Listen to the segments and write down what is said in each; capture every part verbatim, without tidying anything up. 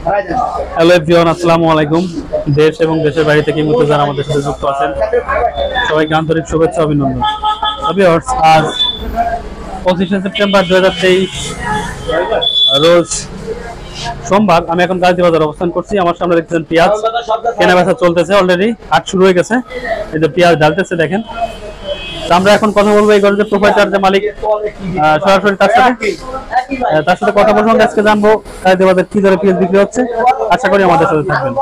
Hello everyone, আসসালামু আলাইকুম। দেশ এবং দেশের বাইরে থেকে মুহূর্তে যারা আমাদের সাথে যুক্ত আছেন সবাইকে আন্তরিক শুভেচ্ছা অভিনন্দন। ভিউয়ার্স, আজ পঁচিশে সেপ্টেম্বর দুই হাজার তেইশ রোজ সোমবার। আমি এখন গাজী বাজার অবস্থান করছি। আমার সামনে দেখছেন পেঁয়াজ কেনা বেচা চলতেছে, অলরেডি হাট শুরু হয়ে গেছে। এই যে পেঁয়াজ ঢালতেছে দেখেন। আমরা এখন কথা বলবো এই গরুর প্রোপাইটার যে মালিক, সরাসরি তার সাথে তার সাথে কথা বলবো। আজকে জানবো গাজী বাজার কি দরে পেঁয়াজ বিক্রি হচ্ছে। আশা করি আমাদের সাথে থাকবেন।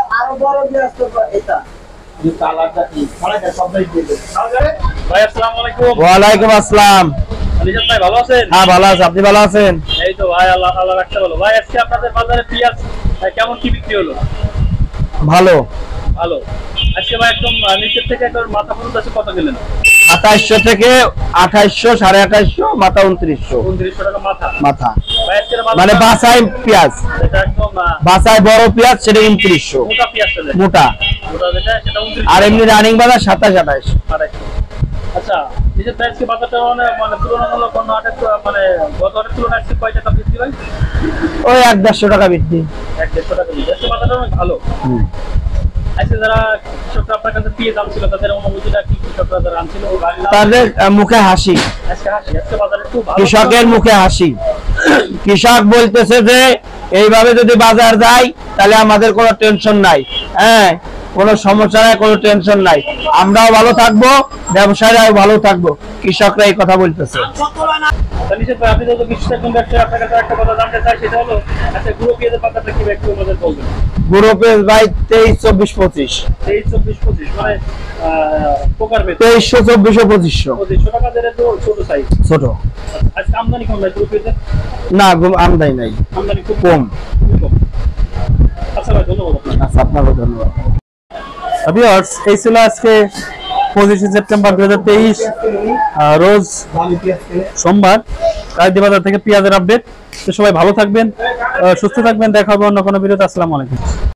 ভাই আসসালামু আলাইকুম। ওয়ালাইকুম আসসালাম। আলিজান ভাই ভালো আছেন? হ্যাঁ ভালো আছি, আপনি ভালো আছেন? এই তো ভাই, আল্লাহ আল্লাহ রাখতে ভালো। ভাই আজকে আপনাদের বাজারে পেঁয়াজ কেমন কি বিক্রি হলো? ভালো ভালো। আজকে ভাই একদম নিচের থেকে একদম মাথা পর্যন্ত আছে কত গেলেন? সাতাইশশো থেকে আঠাইশশো, সাড়ে আঠাইশশো, মাথা উনত্রিশশো। উনত্রিশশো টাকা মাথা মাথা ভাই আজকের বাজার মানে বাসাই পেঁয়াজ, এটা একদম বাসাই বড় পেঁয়াজ সেটা উনত্রিশশো মোটা পেঁয়াজ চলে মোটা, মোটা যেটা সেটা উনত্রিশশো। আর এমনি রানিং বাজার সাতাশ আঠাইশ। আচ্ছা, নিজের আজকে বাজারটা মানে মানে তুলনামূলক অন্য হাটের মানে গত হাটের তুলনায় আজকে কয় টাকা বৃদ্ধি ভাই? ওই এক দেড়শো টাকা বৃদ্ধি। এক দেড়শো টাকা বৃদ্ধি। আজকে বাজারটা অনেক ভালো। আজকে যারা কৃষকরা আপনার কাছে পেঁয়াজ আনছিল তাদের অনুভূতিটা কি? কৃষকরা যারা আনছিল তাদের মুখে হাসি, আজকে হাসি। আজকে বাজারে একটু ভালো, কৃষকের মুখে হাসি। কৃষক বলতেছে যে এইভাবে যদি বাজার যায় তাহলে আমাদের কোনো টেনশন নাই, হ্যাঁ কোনো সমস্যা নাই, কোনো টেনশন নাই, আমরাও ভালো থাকবো, ব্যবসায়ীরাও ভালো থাকবো। কৃষকরা এই কথা বলতেছে। আপনি তো বিশ্বাস ব্যবসায়ী, আপনার কাছে একটা কথা জানতে চাই, সেটা হলো আচ্ছা গুঁড়ো পেঁয়াজের বাজারটা কি একটু আমাদের বলবেন? গুঁড়ো পেঁয়াজ ভাই তেইশ চব্বিশ পঁচিশ। তেইশ চব্বিশ পঁচিশ মানে পোকার পেঁয়াজ তেইশশো চব্বিশশো পঁচিশশো পঁচিশশো টাকা ধরে তো ছোট সাইজ ছোট। আজকে আমদানি কম নাই গুঁড়ো পেঁয়াজের? না আমদানি নাই, আমদানি খুব কম। আচ্ছা ভাই, ধন্যবাদ। আচ্ছা আপনাকে ধন্যবাদ। ভিউয়ার্স, এই ছিল আজকে পঁচিশে সেপ্টেম্বর দুই হাজার তেইশ রোজ সোমবার গাজী বাজার থেকে পেঁয়াজের আপডেট। তো সবাই ভালো থাকবেন, সুস্থ থাকবেন। দেখা হবে অন্য কোনো ভিডিওতে। আসসালামু আলাইকুম।